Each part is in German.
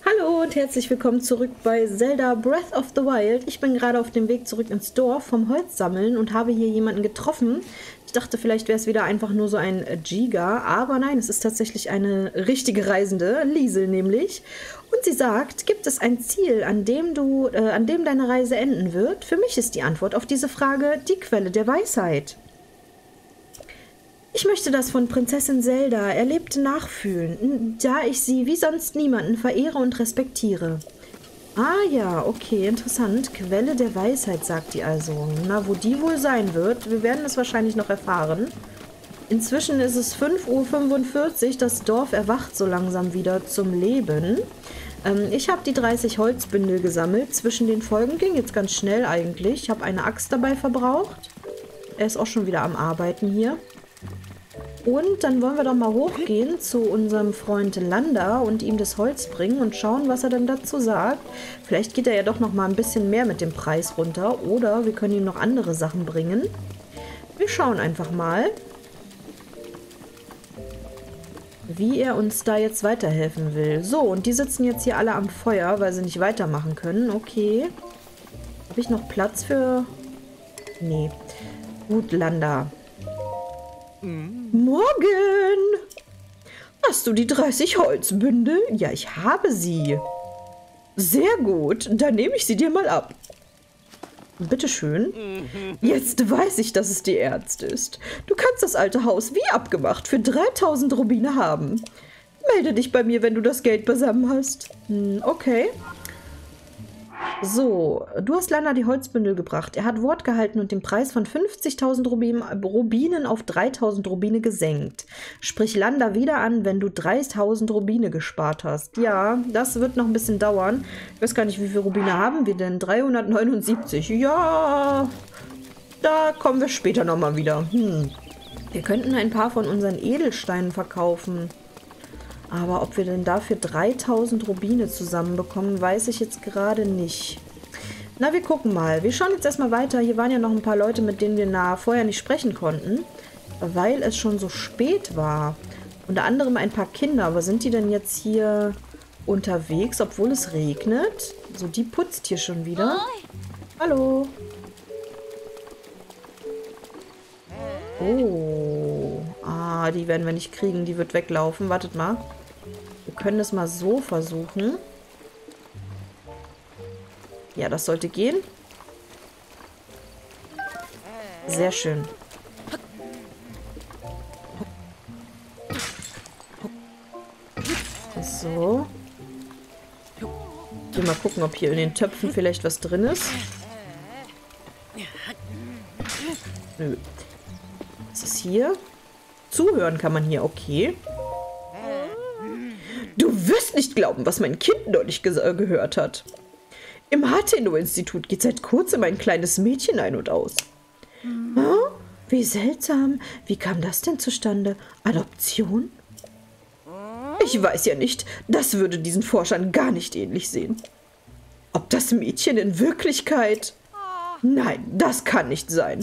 Hallo und herzlich willkommen zurück bei Zelda Breath of the Wild. Ich bin gerade auf dem Weg zurück ins Dorf vom Holz sammeln und habe hier jemanden getroffen. Ich dachte, vielleicht wäre es wieder einfach nur so ein Giga, aber nein, es ist tatsächlich eine richtige Reisende, Liesel nämlich. Und sie sagt, gibt es ein Ziel, an dem deine Reise enden wird? Für mich ist die Antwort auf diese Frage die Quelle der Weisheit. Ich möchte das von Prinzessin Zelda erlebte nachfühlen, da ich sie wie sonst niemanden verehre und respektiere. Ah ja, okay, interessant. Quelle der Weisheit, sagt die also. Na, wo die wohl sein wird, wir werden es wahrscheinlich noch erfahren. Inzwischen ist es 5:45 Uhr, das Dorf erwacht so langsam wieder zum Leben. Ich habe die 30 Holzbündel gesammelt. Zwischen den Folgen ging jetzt ganz schnell eigentlich. Ich habe eine Axt dabei verbraucht. Er ist auch schon wieder am Arbeiten hier. Und dann wollen wir doch mal hochgehen zu unserem Freund Landa und ihm das Holz bringen und schauen, was er denn dazu sagt. Vielleicht geht er ja doch noch mal ein bisschen mehr mit dem Preis runter oder wir können ihm noch andere Sachen bringen. Wir schauen einfach mal, wie er uns da jetzt weiterhelfen will. So, und die sitzen jetzt hier alle am Feuer, weil sie nicht weitermachen können. Okay. Habe ich noch Platz für... Nee. Gut, Landa. Morgen! Hast du die 30 Holzbündel? Ja, ich habe sie. Sehr gut, dann nehme ich sie dir mal ab. Bitteschön. Jetzt weiß ich, dass es die Ernst ist. Du kannst das alte Haus wie abgemacht für 3000 Rubine haben. Melde dich bei mir, wenn du das Geld beisammen hast. Okay. So, du hast Landa die Holzbündel gebracht. Er hat Wort gehalten und den Preis von 50.000 Rubinen auf 3.000 Rubine gesenkt. Sprich Landa wieder an, wenn du 3.000 Rubine gespart hast. Ja, das wird noch ein bisschen dauern. Ich weiß gar nicht, wie viele Rubine haben wir denn? 379. Ja, da kommen wir später nochmal wieder. Wir könnten ein paar von unseren Edelsteinen verkaufen. Aber ob wir denn dafür 3000 Rubine zusammenbekommen, weiß ich jetzt gerade nicht. Na, wir gucken mal. Wir schauen jetzt erstmal weiter. Hier waren ja noch ein paar Leute, mit denen wir vorher nicht sprechen konnten, weil es schon so spät war. Unter anderem ein paar Kinder. Aber sind die denn jetzt hier unterwegs, obwohl es regnet? So, die putzt hier schon wieder. Hallo. Oh. Ah, die werden wir nicht kriegen. Die wird weglaufen. Wartet mal. Wir können es mal so versuchen. Ja, das sollte gehen. Sehr schön. So. Ich will mal gucken, ob hier in den Töpfen vielleicht was drin ist. Nö. Was ist hier? Zuhören kann man hier, okay. Du wirst nicht glauben, was mein Kind neulich gehört hat. Im Hateno-Institut geht seit kurzem ein kleines Mädchen ein und aus. Wie seltsam. Wie kam das denn zustande? Adoption? Ich weiß ja nicht. Das würde diesen Forschern gar nicht ähnlich sehen. Ob das Mädchen in Wirklichkeit... Nein, das kann nicht sein.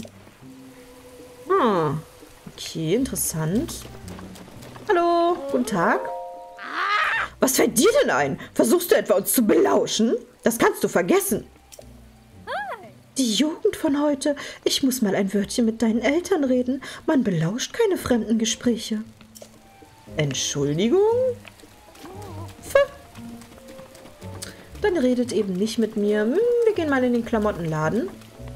Okay, interessant. Hallo, guten Tag. Was fällt dir denn ein? Versuchst du etwa uns zu belauschen? Das kannst du vergessen. Die Jugend von heute. Ich muss mal ein Wörtchen mit deinen Eltern reden. Man belauscht keine fremden Gespräche. Entschuldigung? Dann redet eben nicht mit mir. Wir gehen mal in den Klamottenladen.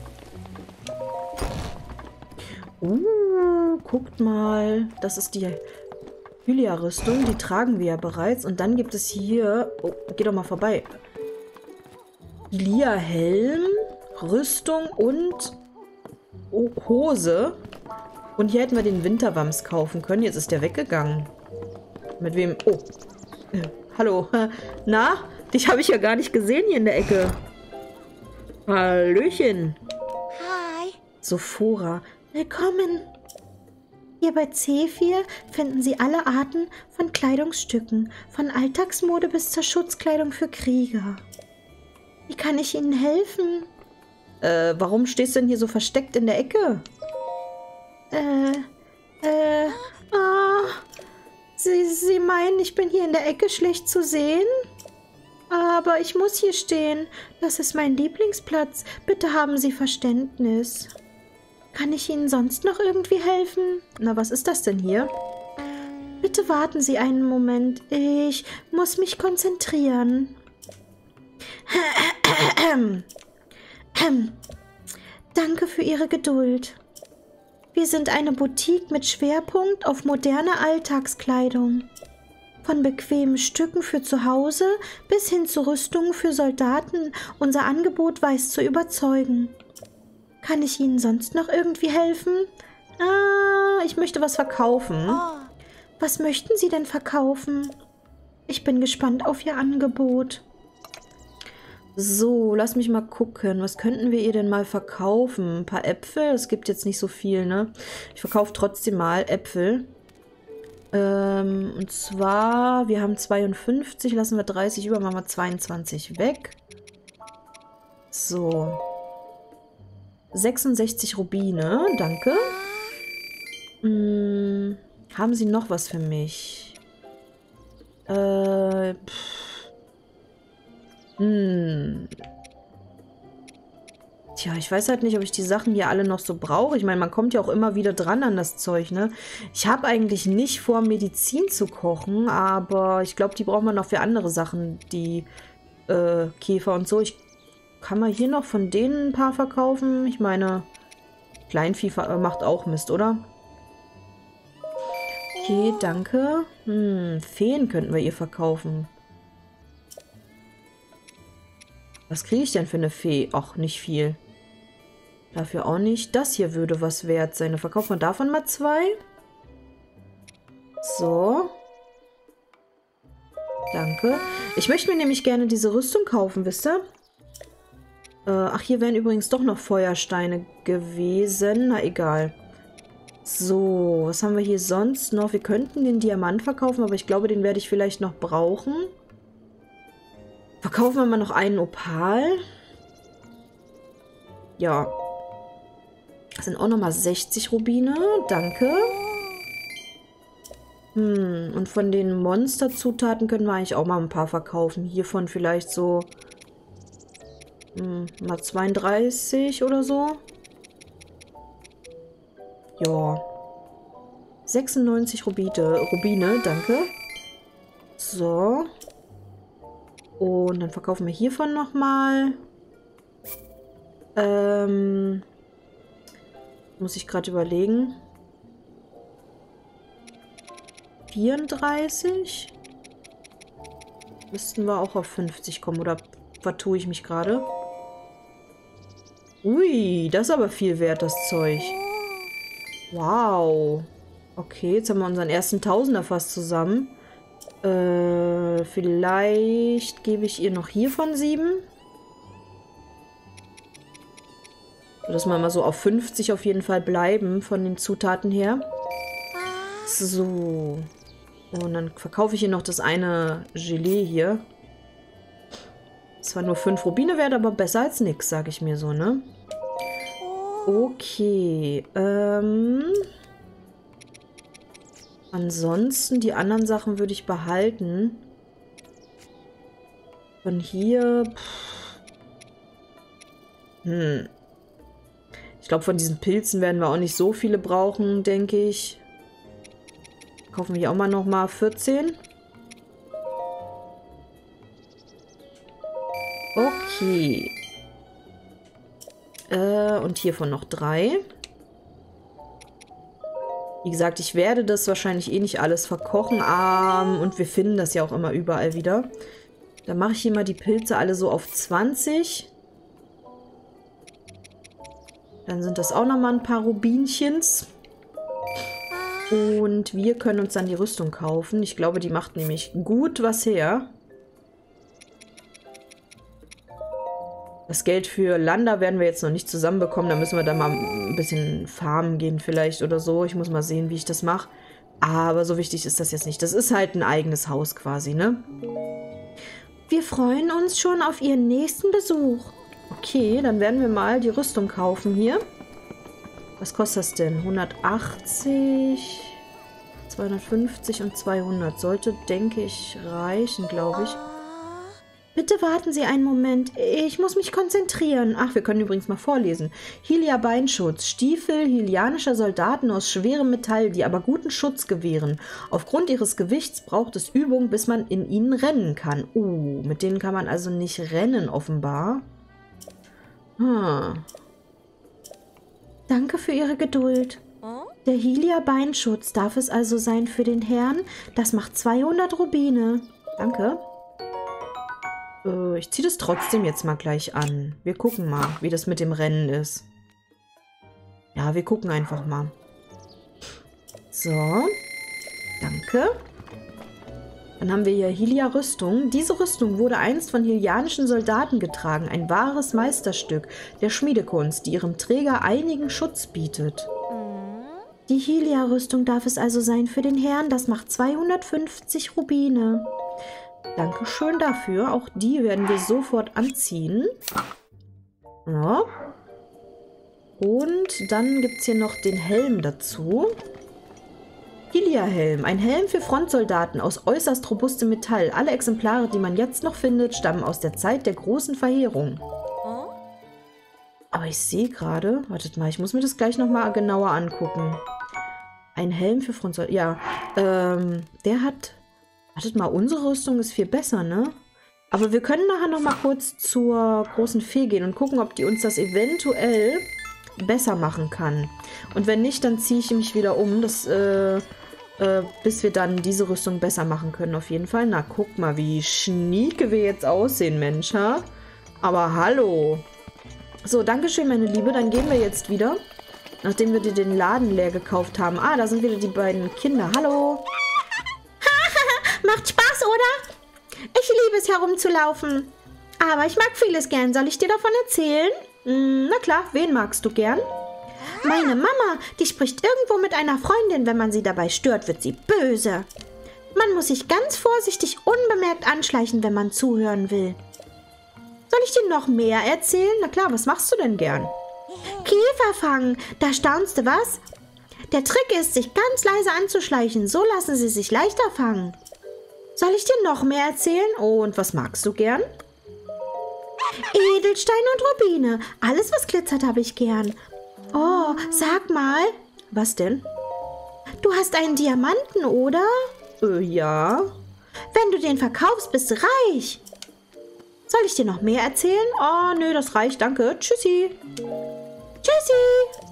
Guckt mal. Das ist die Hylia-Rüstung. Die tragen wir ja bereits. Und dann gibt es hier... Oh, geh doch mal vorbei. Hylia-Helm, Rüstung und Hose. Und hier hätten wir den Winterwams kaufen können. Jetzt ist der weggegangen. Mit wem? Oh. Hallo. Na? Dich habe ich ja gar nicht gesehen hier in der Ecke. Hallöchen. Hi. Sophora. Willkommen. Hier bei C4 finden Sie alle Arten von Kleidungsstücken, von Alltagsmode bis zur Schutzkleidung für Krieger. Wie kann ich Ihnen helfen? Warum stehst du denn hier so versteckt in der Ecke? Sie meinen, ich bin hier in der Ecke schlecht zu sehen? Aber ich muss hier stehen. Das ist mein Lieblingsplatz. Bitte haben Sie Verständnis. Kann ich Ihnen sonst noch irgendwie helfen? Na, was ist das denn hier? Bitte warten Sie einen Moment. Ich muss mich konzentrieren. Danke für Ihre Geduld. Wir sind eine Boutique mit Schwerpunkt auf moderne Alltagskleidung. Von bequemen Stücken für zu Hause bis hin zu Rüstungen für Soldaten. Unser Angebot weiß zu überzeugen. Kann ich Ihnen sonst noch irgendwie helfen? Ich möchte was verkaufen. Was möchten Sie denn verkaufen? Ich bin gespannt auf Ihr Angebot. So, lass mich mal gucken. Was könnten wir ihr denn mal verkaufen? Ein paar Äpfel? Es gibt jetzt nicht so viel, ne? Ich verkaufe trotzdem mal Äpfel. Und zwar, wir haben 52, lassen wir 30 über, machen wir 22 weg. So. 66 Rubine, danke. Haben Sie noch was für mich? Tja, ich weiß halt nicht, ob ich die Sachen hier alle noch so brauche. Ich meine, man kommt ja auch immer wieder dran an das Zeug, ne? Ich habe eigentlich nicht vor, Medizin zu kochen, aber ich glaube, die braucht man noch für andere Sachen, die Käfer und so. Ich kann mal hier noch von denen ein paar verkaufen. Ich meine, Kleinvieh macht auch Mist, oder? Okay, danke. Feen könnten wir ihr verkaufen. Was kriege ich denn für eine Fee? Ach, nicht viel. Dafür auch nicht. Das hier würde was wert sein. Dann verkaufen wir davon mal 2. So. Danke. Ich möchte mir nämlich gerne diese Rüstung kaufen, wisst ihr? Ach, hier wären übrigens doch noch Feuersteine gewesen. Na, egal. So, was haben wir hier sonst noch? Wir könnten den Diamant verkaufen, aber ich glaube, den werde ich vielleicht noch brauchen. Verkaufen wir mal noch einen Opal. Ja. Das sind auch nochmal 60 Rubine. Danke. Und von den Monsterzutaten können wir eigentlich auch mal ein paar verkaufen. Hiervon vielleicht so mal 32 oder so. Ja. 96 Rubine, danke. So. Und dann verkaufen wir hiervon nochmal. Muss ich gerade überlegen. 34? Müssten wir auch auf 50 kommen, oder vertue ich mich gerade? Ui, das ist aber viel wert, das Zeug. Wow. Okay, jetzt haben wir unseren ersten Tausender fast zusammen. Vielleicht gebe ich ihr noch hiervon 7. Sodass wir mal so auf 50 auf jeden Fall bleiben von den Zutaten her. So. Und dann verkaufe ich ihr noch das eine Gelee hier. Zwar nur 5 Rubine wert, aber besser als nix, sage ich mir so, ne? Okay. Ansonsten, die anderen Sachen würde ich behalten. Von hier... Ich glaube, von diesen Pilzen werden wir auch nicht so viele brauchen, denke ich. Kaufen wir hier auch mal nochmal 14. Okay. Und hiervon noch 3. Wie gesagt, ich werde das wahrscheinlich eh nicht alles verkochen. Und wir finden das ja auch immer überall wieder. Dann mache ich hier mal die Pilze alle so auf 20. Dann sind das auch nochmal ein paar Rubinchens. Und wir können uns dann die Rüstung kaufen. Ich glaube, die macht nämlich gut was her. Das Geld für Landa werden wir jetzt noch nicht zusammenbekommen. Da müssen wir dann mal ein bisschen farmen gehen vielleicht oder so. Ich muss mal sehen, wie ich das mache. Aber so wichtig ist das jetzt nicht. Das ist halt ein eigenes Haus quasi, ne? Wir freuen uns schon auf Ihren nächsten Besuch. Okay, dann werden wir mal die Rüstung kaufen hier. Was kostet das denn? 180, 250 und 200. Sollte, denke ich, reichen, glaube ich. Bitte warten Sie einen Moment. Ich muss mich konzentrieren. Ach, wir können übrigens mal vorlesen. Hylia Beinschutz. Stiefel hylianischer Soldaten aus schwerem Metall, die aber guten Schutz gewähren. Aufgrund ihres Gewichts braucht es Übung, bis man in ihnen rennen kann. Mit denen kann man also nicht rennen, offenbar. Danke für Ihre Geduld. Der Hylia Beinschutz darf es also sein für den Herrn. Das macht 200 Rubine. Danke. Ich ziehe das trotzdem jetzt mal gleich an. Wir gucken mal, wie das mit dem Rennen ist. Ja, wir gucken einfach mal. So. Danke. Dann haben wir hier Hylia-Rüstung. Diese Rüstung wurde einst von hylianischen Soldaten getragen. Ein wahres Meisterstück der Schmiedekunst, die ihrem Träger einigen Schutz bietet. Die Hylia-Rüstung darf es also sein für den Herrn. Das macht 250 Rubine. Dankeschön dafür. Auch die werden wir sofort anziehen. Ja. Und dann gibt es hier noch den Helm dazu. Hylia-Helm. Ein Helm für Frontsoldaten aus äußerst robustem Metall. Alle Exemplare, die man jetzt noch findet, stammen aus der Zeit der großen Verheerung. Aber ich sehe gerade... Wartet mal, ich muss mir das gleich nochmal genauer angucken. Ein Helm für Frontsoldaten. Ja, der hat... Wartet mal, unsere Rüstung ist viel besser, ne? Aber wir können nachher noch mal kurz zur großen Fee gehen und gucken, ob die uns das eventuell besser machen kann. Und wenn nicht, dann ziehe ich mich wieder um, bis wir dann diese Rüstung besser machen können, auf jeden Fall. Na, guck mal, wie schnieke wir jetzt aussehen, Mensch, ha? Aber hallo! So, dankeschön, meine Liebe. Dann gehen wir jetzt wieder, nachdem wir dir den Laden leer gekauft haben. Ah, da sind wieder die beiden Kinder. Hallo! Macht Spaß, oder? Ich liebe es, herumzulaufen. Aber ich mag vieles gern. Soll ich dir davon erzählen? Na klar, wen magst du gern? Meine Mama, die spricht irgendwo mit einer Freundin. Wenn man sie dabei stört, wird sie böse. Man muss sich ganz vorsichtig unbemerkt anschleichen, wenn man zuhören will. Soll ich dir noch mehr erzählen? Na klar, was machst du denn gern? Käfer fangen. Da staunst du was? Der Trick ist, sich ganz leise anzuschleichen. So lassen sie sich leichter fangen. Soll ich dir noch mehr erzählen? Oh, und was magst du gern? Edelsteine und Rubine. Alles, was glitzert, habe ich gern. Oh, sag mal. Was denn? Du hast einen Diamanten, oder? Ja. Wenn du den verkaufst, bist du reich. Soll ich dir noch mehr erzählen? Oh, nö, das reicht, danke. Tschüssi. Tschüssi.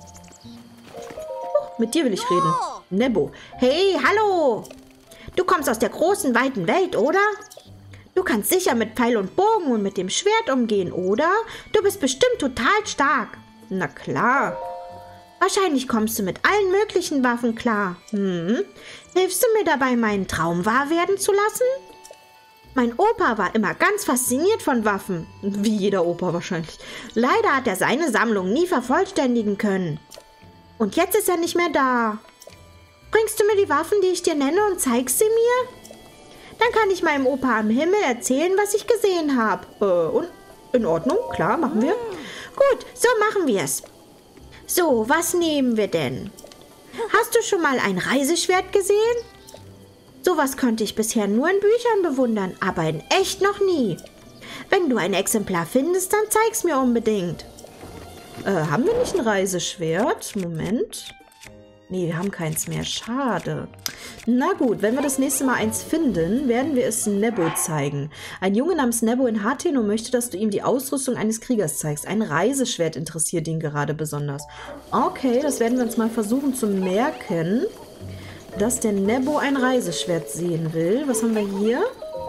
Mit dir will ich reden. Nebo. Hey, hallo. Du kommst aus der großen, weiten Welt, oder? Du kannst sicher mit Pfeil und Bogen und mit dem Schwert umgehen, oder? Du bist bestimmt total stark. Na klar. Wahrscheinlich kommst du mit allen möglichen Waffen klar. Hilfst du mir dabei, meinen Traum wahr werden zu lassen? Mein Opa war immer ganz fasziniert von Waffen. Wie jeder Opa wahrscheinlich. Leider hat er seine Sammlung nie vervollständigen können. Und jetzt ist er nicht mehr da. Bringst du mir die Waffen, die ich dir nenne, und zeigst sie mir? Dann kann ich meinem Opa am Himmel erzählen, was ich gesehen habe. Und in Ordnung, klar, machen wir. Gut, so machen wir es. So, was nehmen wir denn? Hast du schon mal ein Reiseschwert gesehen? Sowas konnte ich bisher nur in Büchern bewundern, aber in echt noch nie. Wenn du ein Exemplar findest, dann zeig's mir unbedingt. Haben wir nicht ein Reiseschwert? Moment. Nee, wir haben keins mehr. Schade. Na gut, wenn wir das nächste Mal eins finden, werden wir es Nebo zeigen. Ein Junge namens Nebo in Hateno möchte, dass du ihm die Ausrüstung eines Kriegers zeigst. Ein Reiseschwert interessiert ihn gerade besonders. Okay, das werden wir uns mal versuchen zu merken, dass der Nebo ein Reiseschwert sehen will. Was haben wir hier?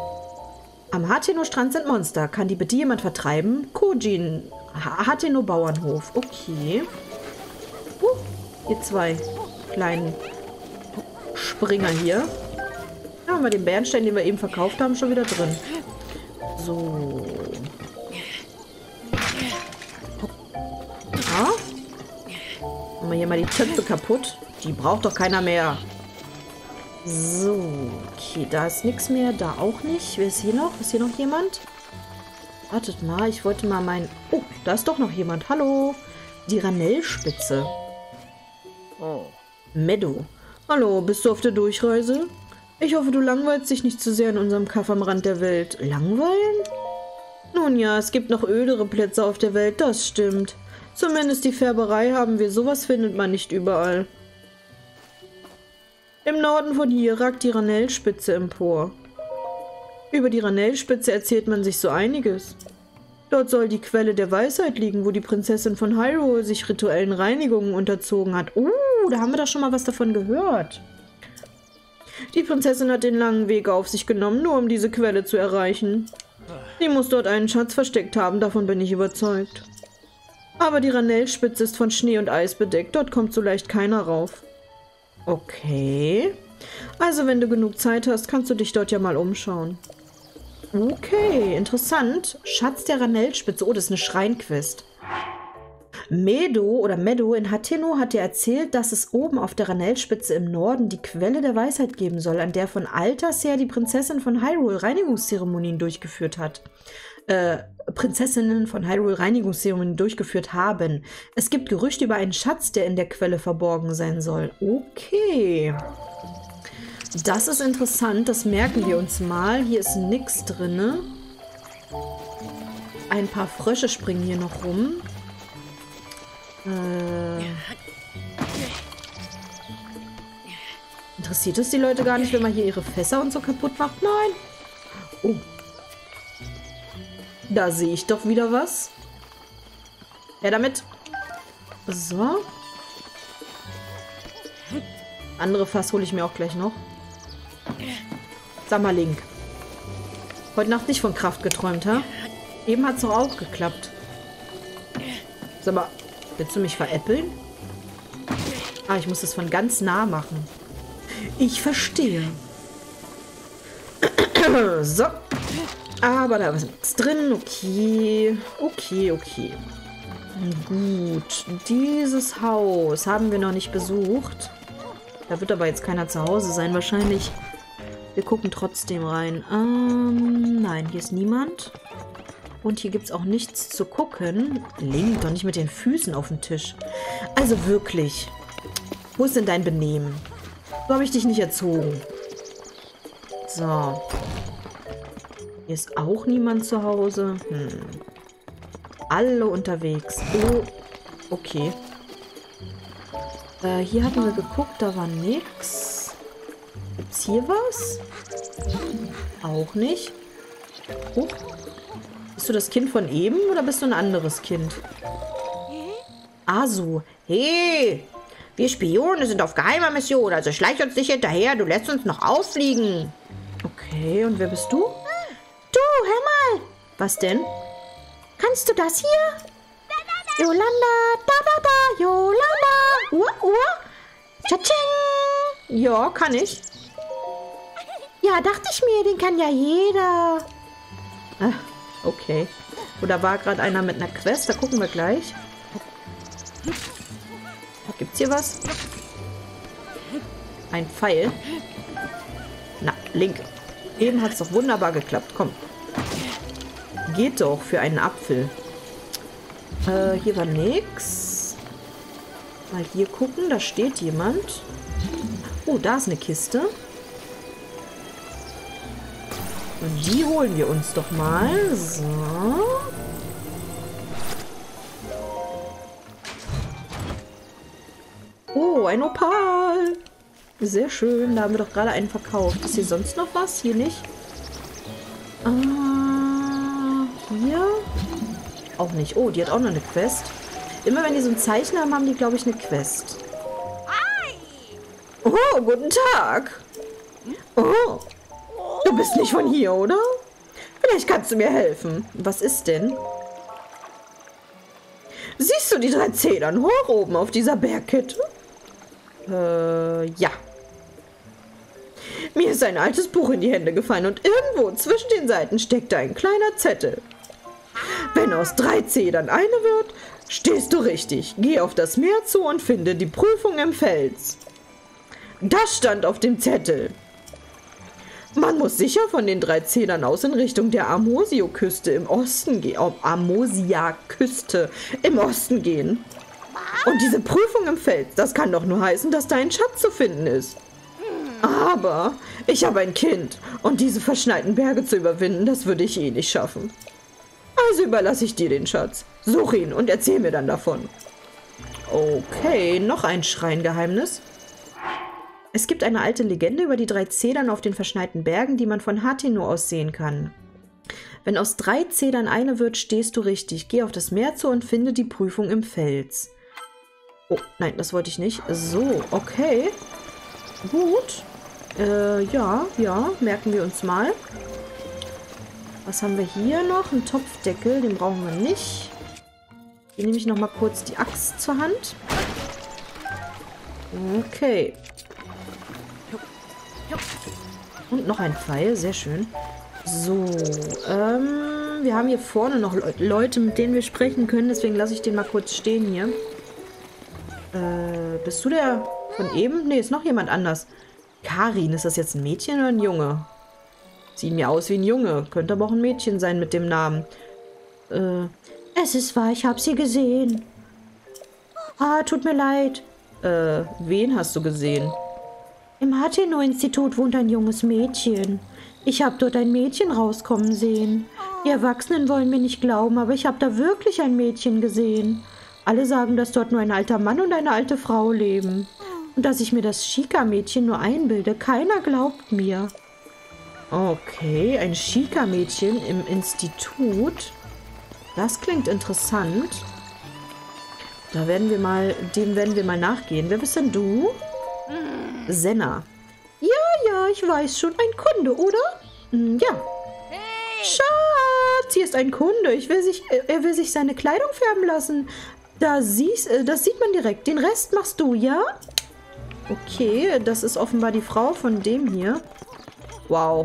Am Hateno-Strand sind Monster. Kann die bitte jemand vertreiben? Kojin. Hateno Bauernhof. Okay. Ihr zwei kleinen Springer hier. Da haben wir den Bernstein, den wir eben verkauft haben, schon wieder drin. So. Ja. Machen wir hier mal die Töpfe kaputt. Die braucht doch keiner mehr. So. Okay, da ist nichts mehr. Da auch nicht. Wer ist hier noch? Ist hier noch jemand? Wartet mal, ich wollte mal meinen... Oh, da ist doch noch jemand. Hallo. Die Ranellspitze. Oh. Meadow. Hallo, bist du auf der Durchreise? Ich hoffe, du langweilst dich nicht zu sehr in unserem Kaff am Rand der Welt. Langweilen? Nun ja, es gibt noch ödere Plätze auf der Welt, das stimmt. Zumindest die Färberei haben wir, sowas findet man nicht überall. Im Norden von hier ragt die Ranellspitze empor. Über die Ranellspitze erzählt man sich so einiges. Dort soll die Quelle der Weisheit liegen, wo die Prinzessin von Hyrule sich rituellen Reinigungen unterzogen hat. Da haben wir doch schon mal was davon gehört. Die Prinzessin hat den langen Weg auf sich genommen, nur um diese Quelle zu erreichen. Sie muss dort einen Schatz versteckt haben, davon bin ich überzeugt. Aber die Ranellspitze ist von Schnee und Eis bedeckt, dort kommt so leicht keiner rauf. Okay. Also wenn du genug Zeit hast, kannst du dich dort ja mal umschauen. Okay, interessant. Schatz der Ranellspitze. Oh, das ist eine Schreinquest. Meadow in Hateno hat dir erzählt, dass es oben auf der Ranellspitze im Norden die Quelle der Weisheit geben soll, an der von alters her die Prinzessin von Hyrule Reinigungszeremonien durchgeführt hat. Prinzessinnen von Hyrule Reinigungszeremonien durchgeführt haben. Es gibt Gerüchte über einen Schatz, der in der Quelle verborgen sein soll. Okay. Das ist interessant, das merken wir uns mal. Hier ist nichts drin. Ein paar Frösche springen hier noch rum. Interessiert es die Leute gar nicht, wenn man hier ihre Fässer und so kaputt macht? Nein. Oh. Da sehe ich doch wieder was. Ja, damit. So. Andere Fass hole ich mir auch gleich noch. Sag mal, Link. Heute Nacht nicht von Kraft geträumt, ha? Eben hat es doch auch geklappt. Sag mal, willst du mich veräppeln? Ah, ich muss das von ganz nah machen. Ich verstehe. So. Aber da ist nichts drin. Okay. Okay. Gut. Dieses Haus haben wir noch nicht besucht. Da wird aber jetzt keiner zu Hause sein, wahrscheinlich. Wir gucken trotzdem rein. Nein, hier ist niemand. Und hier gibt es auch nichts zu gucken. Link doch nicht mit den Füßen auf den Tisch. Also wirklich. Wo ist denn dein Benehmen? So habe ich dich nicht erzogen. So. Hier ist auch niemand zu Hause. Alle unterwegs. Oh, okay. Hier hatten wir geguckt, da war nix. Gibt's hier was? Auch nicht. Oh. Bist du das Kind von eben oder bist du ein anderes Kind? Asu. Hey! Wir Spione sind auf geheimer Mission, also schleich uns nicht hinterher, du lässt uns noch auffliegen. Okay, und wer bist du? Du, hör mal. Was denn? Kannst du das hier? Yolanda, da, Yolanda. Tschatsching. Ja, kann ich. Ja, dachte ich mir, den kann ja jeder. Okay. Oder war gerade einer mit einer Quest? Da gucken wir gleich. Gibt's hier was? Ein Pfeil. Na, Link. Eben hat es doch wunderbar geklappt. Komm. Geht doch für einen Apfel. Hier war nix. Mal hier gucken. Da steht jemand. Oh, da ist eine Kiste. Und die holen wir uns doch mal. So. Oh, ein Opal. Sehr schön. Da haben wir doch gerade einen verkauft. Ist hier sonst noch was? Hier nicht. Hier? Auch nicht. Oh, die hat auch noch eine Quest. Immer wenn die so ein Zeichen haben, haben die, glaube ich, eine Quest. Oh, guten Tag. Oh, du bist nicht von hier, oder? Vielleicht kannst du mir helfen. Was ist denn? Siehst du die 3 Zedern hoch oben auf dieser Bergkette? Ja. Mir ist ein altes Buch in die Hände gefallen und irgendwo zwischen den Seiten steckte ein kleiner Zettel. Wenn aus 3 Zedern eine wird, stehst du richtig. Geh auf das Meer zu und finde die Prüfung im Fels. Das stand auf dem Zettel. Man muss sicher von den 3 Zedern aus in Richtung der Amosio-Küste im Osten gehen. Amosia-Küste im Osten gehen. Und diese Prüfung im Fels, das kann doch nur heißen, dass da ein Schatz zu finden ist. Aber ich habe ein Kind und diese verschneiten Berge zu überwinden, das würde ich eh nicht schaffen. Also überlasse ich dir den Schatz. Such ihn und erzähl mir dann davon. Okay, noch ein Schreingeheimnis. Es gibt eine alte Legende über die 3 Zedern auf den verschneiten Bergen, die man von Hateno aus sehen kann. Wenn aus 3 Zedern eine wird, stehst du richtig. Geh auf das Meer zu und finde die Prüfung im Fels. Oh, nein, das wollte ich nicht. So, okay. Gut. Ja, merken wir uns mal. Was haben wir hier noch? Ein Topfdeckel, den brauchen wir nicht. Hier nehme ich nochmal kurz die Axt zur Hand. Okay. Und noch ein Pfeil, sehr schön. So, wir haben hier vorne noch Leute, mit denen wir sprechen können, deswegen lasse ich den mal kurz stehen hier. Bist du der von eben? Nee, ist noch jemand anders. Karin, ist das jetzt ein Mädchen oder ein Junge? Sieht mir aus wie ein Junge. Könnte aber auch ein Mädchen sein mit dem Namen. Es ist wahr, ich habe sie gesehen. Ah, tut mir leid. Wen hast du gesehen? Im Hateno-Institut wohnt ein junges Mädchen. Ich habe dort ein Mädchen rauskommen sehen. Die Erwachsenen wollen mir nicht glauben, aber ich habe da wirklich ein Mädchen gesehen. Alle sagen, dass dort nur ein alter Mann und eine alte Frau leben. Und dass ich mir das Chica-Mädchen nur einbilde. Keiner glaubt mir. Okay, ein Chica-Mädchen im Institut. Das klingt interessant. Dem werden wir mal nachgehen. Wer bist denn du? Senna. Ja, ich weiß schon. Ein Kunde, oder? Ja. Schatz, hier ist ein Kunde. Er will sich seine Kleidung färben lassen. Das sieht man direkt. Den Rest machst du, ja? Okay, das ist offenbar die Frau von dem hier. Wow.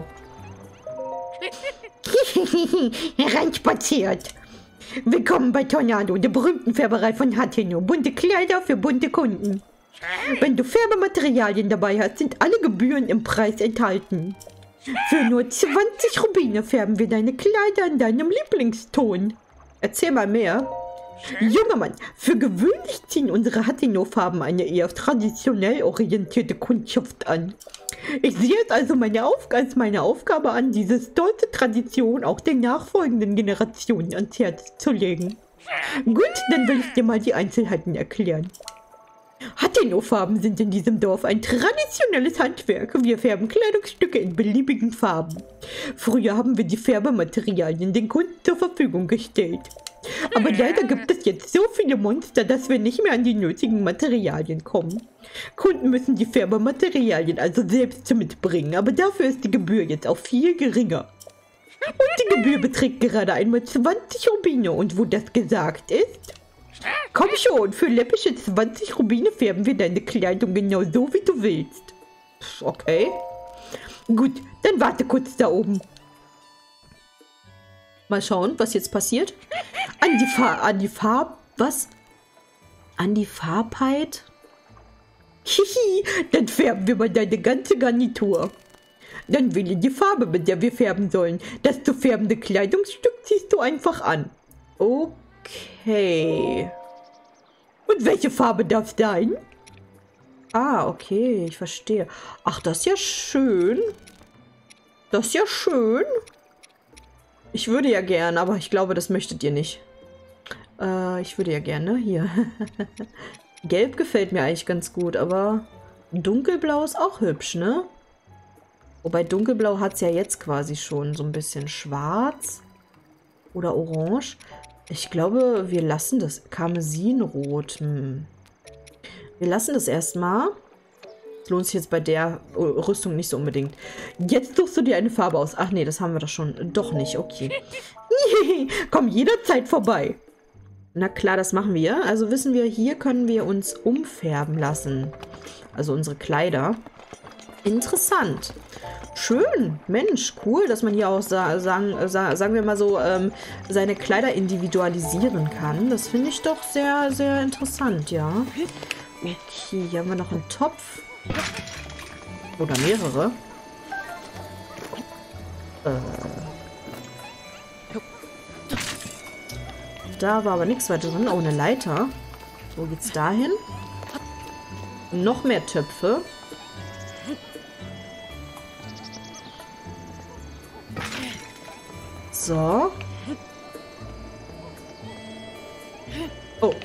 Hereinspaziert. Willkommen bei Tornado, der berühmten Färberei von Hateno. Bunte Kleider für bunte Kunden. Wenn du Färbematerialien dabei hast, sind alle Gebühren im Preis enthalten. Für nur 20 Rubine färben wir deine Kleider in deinem Lieblingston. Erzähl mal mehr. Junger Mann, für gewöhnlich ziehen unsere Hateno-Farben eine eher traditionell orientierte Kundschaft an. Ich sehe es also als meine Aufgabe an, diese stolze Tradition auch den nachfolgenden Generationen ans Herz zu legen. Gut, dann will ich dir mal die Einzelheiten erklären. Hateno-Farben sind in diesem Dorf ein traditionelles Handwerk. Wir färben Kleidungsstücke in beliebigen Farben. Früher haben wir die Färbematerialien den Kunden zur Verfügung gestellt. Aber leider gibt es jetzt so viele Monster, dass wir nicht mehr an die nötigen Materialien kommen. Kunden müssen die Färbematerialien also selbst mitbringen, aber dafür ist die Gebühr jetzt auch viel geringer. Und die Gebühr beträgt gerade einmal 20 Rubine. Und wo das gesagt ist? Komm schon, für läppische 20 Rubine färben wir deine Kleidung genau so, wie du willst. Okay. Gut, dann warte kurz da oben. Mal schauen, was jetzt passiert. An die Farbheit? Hihi, dann färben wir mal deine ganze Garnitur. Dann wähle die Farbe, mit der wir färben sollen. Das zu färbende Kleidungsstück ziehst du einfach an. Okay. Und welche Farbe darf es sein? Ah, okay, ich verstehe. Ach, das ist ja schön. Das ist ja schön. Ich würde ja gern, aber ich glaube, das möchtet ihr nicht. Ich würde ja gerne. Hier. Gelb gefällt mir eigentlich ganz gut, aber dunkelblau ist auch hübsch, ne? Wobei dunkelblau hat es ja jetzt quasi schon. So ein bisschen schwarz oder orange. Ich glaube, wir lassen das. Karmesinrot. Wir lassen das erstmal. Das lohnt sich jetzt bei der Rüstung nicht so unbedingt. Jetzt suchst du dir eine Farbe aus. Ach nee, das haben wir doch schon. Doch nicht, okay. Komm jederzeit vorbei. Na klar, das machen wir. Also wissen wir, hier können wir uns umfärben lassen. Also unsere Kleider. Interessant. Schön. Mensch, cool, dass man hier auch, sagen wir mal so, seine Kleider individualisieren kann. Das finde ich doch sehr, sehr interessant, ja. Okay, hier haben wir noch einen Topf. Oder mehrere. Da war aber nichts weiter drin. Oh, eine Leiter. Wo geht's dahin? Noch mehr Töpfe. So. Oh.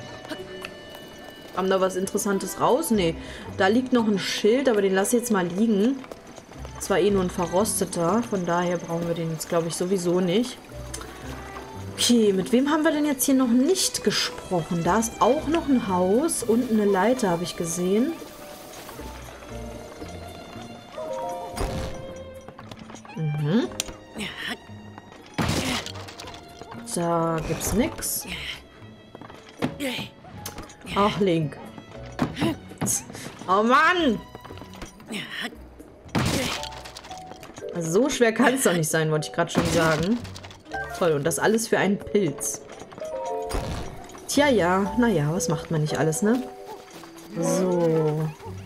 Kam da was Interessantes raus? Nee. Da liegt noch ein Schild, aber den lasse ich jetzt mal liegen. Das war eh nur ein verrosteter. Von daher brauchen wir den jetzt, glaube ich, sowieso nicht. Okay, mit wem haben wir denn jetzt hier noch nicht gesprochen? Da ist auch noch ein Haus und eine Leiter, habe ich gesehen. Mhm. Da gibt's nix. Ach, Link. Oh Mann! Also so schwer kann es doch nicht sein, wollte ich gerade schon sagen. Toll, und das alles für einen Pilz. Tja, ja. Naja, was macht man nicht alles, ne? So.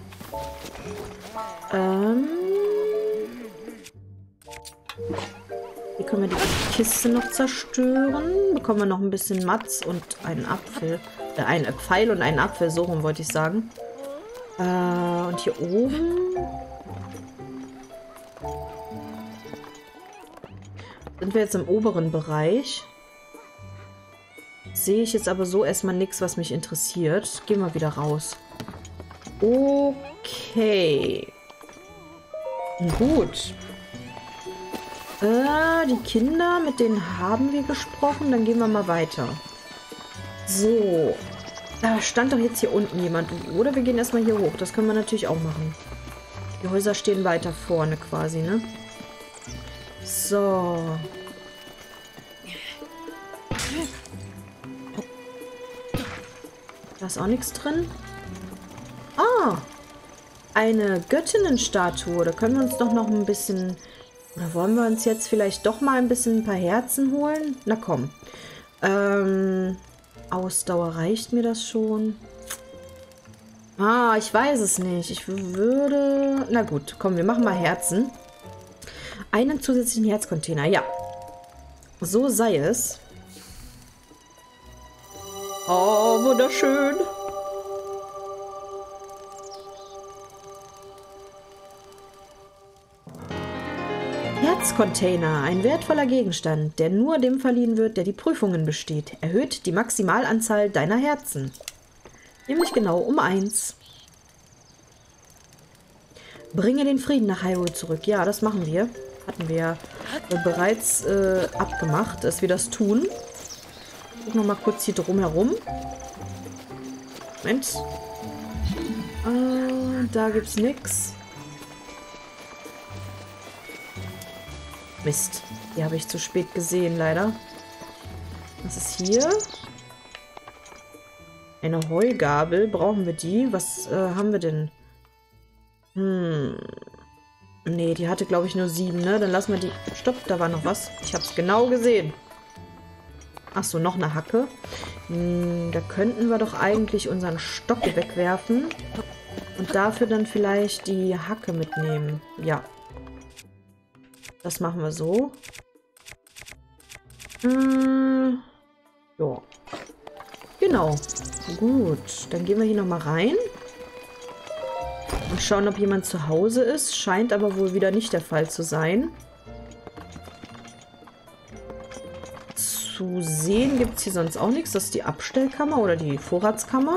Hier können wir die Kiste noch zerstören. Bekommen wir noch ein bisschen Matz und einen Apfel. Ein Pfeil und einen Apfel, so rum wollte ich sagen. Und hier oben... sind wir jetzt im oberen Bereich. Sehe ich jetzt aber so erstmal nichts, was mich interessiert. Gehen wir wieder raus. Okay. Gut. Die Kinder, mit denen haben wir gesprochen. Dann gehen wir mal weiter. So. Da stand doch jetzt hier unten jemand. Oder wir gehen erstmal hier hoch. Das können wir natürlich auch machen. Die Häuser stehen weiter vorne quasi, ne? So. Da ist auch nichts drin. Ah! Eine Göttinnenstatue. Da können wir uns doch noch ein bisschen... Oder wollen wir uns jetzt vielleicht doch mal ein paar Herzen holen? Na komm. Ausdauer, reicht mir das schon? Ah, ich weiß es nicht. Ich würde... Na gut, komm, wir machen mal Herzen. Einen zusätzlichen Herzcontainer, ja. So sei es. Oh, wunderschön. Herzcontainer, ein wertvoller Gegenstand, der nur dem verliehen wird, der die Prüfungen besteht. Erhöht die Maximalanzahl deiner Herzen. Nämlich genau um 1. Bringe den Frieden nach Hyrule zurück. Ja, das machen wir. Hatten wir bereits abgemacht, dass wir das tun. Gucken wir mal kurz hier drum herum. Moment. Da gibt's nichts. Mist. Die habe ich zu spät gesehen, leider. Was ist hier? Eine Heugabel. Brauchen wir die? Was haben wir denn? Nee, die hatte, glaube ich, nur 7, ne? Dann lassen wir die... Stopp, da war noch was. Ich habe es genau gesehen. Achso, noch eine Hacke. Da könnten wir doch eigentlich unseren Stock wegwerfen. Und dafür dann vielleicht die Hacke mitnehmen. Ja. Das machen wir so. Ja. Genau. Gut. Dann gehen wir hier nochmal rein. Und schauen, ob jemand zu Hause ist. Scheint aber wohl wieder nicht der Fall zu sein. Zu sehen gibt es hier sonst auch nichts. Das ist die Abstellkammer oder die Vorratskammer.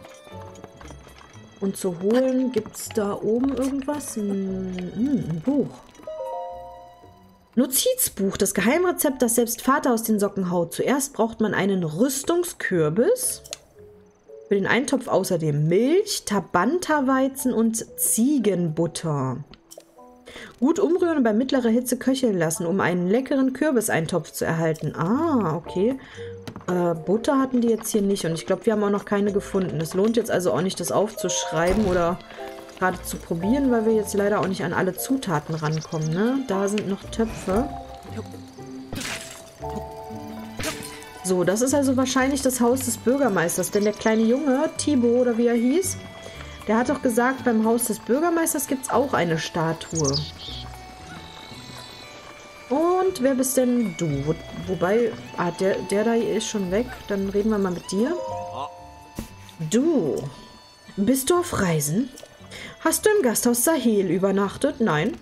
Und zu holen gibt es da oben irgendwas. Ein Buch. Notizbuch. Das Geheimrezept, das selbst Vater aus den Socken haut. Zuerst braucht man einen Rüstungskürbis. Für den Eintopf außerdem Milch, Tabanta-Weizen und Ziegenbutter. Gut umrühren und bei mittlerer Hitze köcheln lassen, um einen leckeren Kürbiseintopf zu erhalten. Ah, okay. Butter hatten die jetzt hier nicht und ich glaube, wir haben auch noch keine gefunden. Es lohnt jetzt also auch nicht, das aufzuschreiben oder gerade zu probieren, weil wir jetzt leider auch nicht an alle Zutaten rankommen, ne? Da sind noch Töpfe. So, das ist also wahrscheinlich das Haus des Bürgermeisters, denn der kleine Junge, Thibaut oder wie er hieß, der hat doch gesagt, beim Haus des Bürgermeisters gibt es auch eine Statue. Und wer bist denn du? Wobei, der da ist schon weg. Dann reden wir mal mit dir. Du, bist du auf Reisen? Hast du im Gasthaus Sahel übernachtet? Nein.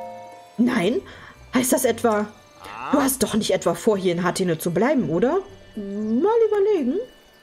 Nein? Heißt das etwa... Du hast doch nicht etwa vor, hier in Hateno zu bleiben, oder? Mal überlegen.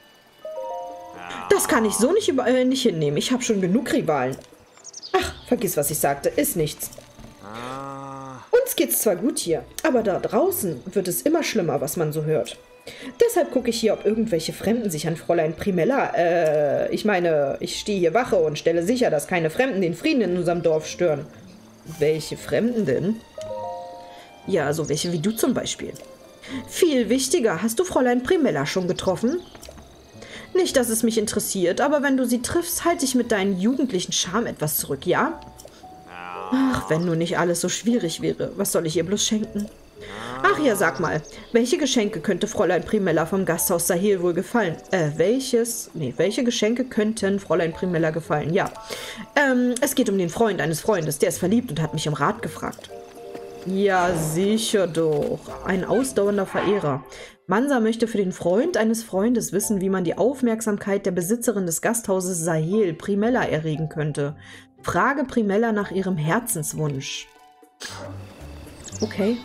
Das kann ich so nicht hinnehmen. Ich habe schon genug Rivalen. Ach, vergiss, was ich sagte. Ist nichts. Uns geht's zwar gut hier, aber da draußen wird es immer schlimmer, was man so hört. Deshalb gucke ich hier, ob irgendwelche Fremden sich an Fräulein Primella, ich meine, ich stehe hier Wache und stelle sicher, dass keine Fremden den Frieden in unserem Dorf stören. Welche Fremden denn? Ja, so welche wie du zum Beispiel. Viel wichtiger, hast du Fräulein Primella schon getroffen? Nicht, dass es mich interessiert, aber wenn du sie triffst, halte ich mit deinem jugendlichen Charme etwas zurück, ja? Ach, wenn nur nicht alles so schwierig wäre. Was soll ich ihr bloß schenken? Ach ja, sag mal, welche Geschenke könnte Fräulein Primella vom Gasthaus Sahel wohl gefallen? Welche Geschenke könnten Fräulein Primella gefallen? Ja, es geht um den Freund eines Freundes, der ist verliebt und hat mich um Rat gefragt. Ja, sicher doch. Ein ausdauernder Verehrer. Mansa möchte für den Freund eines Freundes wissen, wie man die Aufmerksamkeit der Besitzerin des Gasthauses Sahel, Primella, erregen könnte. Frage Primella nach ihrem Herzenswunsch. Okay.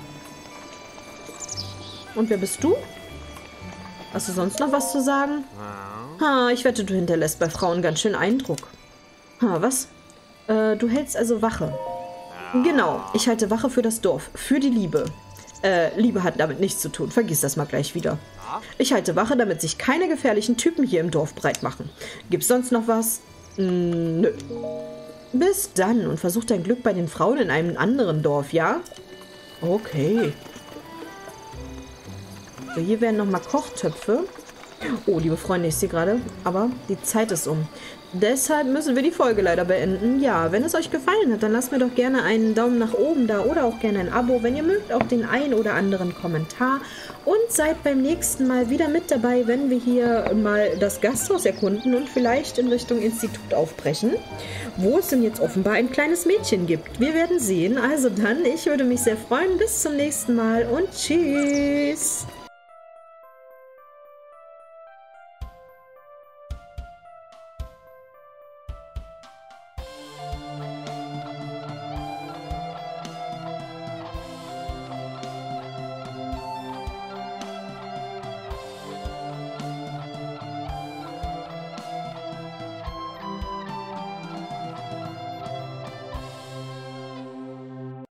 Und wer bist du? Hast du sonst noch was zu sagen? Ich wette, du hinterlässt bei Frauen ganz schön Eindruck. Was? Du hältst also Wache. Genau, ich halte Wache für das Dorf, für die Liebe. Liebe hat damit nichts zu tun, vergiss das mal gleich wieder. Ich halte Wache, damit sich keine gefährlichen Typen hier im Dorf breit machen. Gibt's sonst noch was? Nö. Bis dann und versuch dein Glück bei den Frauen in einem anderen Dorf, ja? Okay. So, hier werden nochmal Kochtöpfe. Oh, liebe Freunde, ich sehe gerade, aber die Zeit ist um. Deshalb müssen wir die Folge leider beenden. Ja, wenn es euch gefallen hat, dann lasst mir doch gerne einen Daumen nach oben da oder auch gerne ein Abo. Wenn ihr mögt, auch den ein oder anderen Kommentar. Und seid beim nächsten Mal wieder mit dabei, wenn wir hier mal das Gasthaus erkunden und vielleicht in Richtung Institut aufbrechen, wo es denn jetzt offenbar ein kleines Mädchen gibt. Wir werden sehen. Also dann, ich würde mich sehr freuen. Bis zum nächsten Mal und tschüss!